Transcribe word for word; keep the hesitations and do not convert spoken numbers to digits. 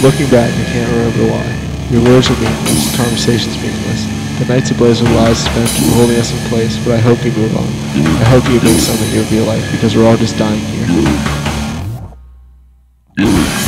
Looking back, I can't remember why. Your words are meaningless, conversations meaningless. The nights ablaze with lies spent keep holding us in place, but I hope you move on. I hope you make something of your life, because we're all just dying here.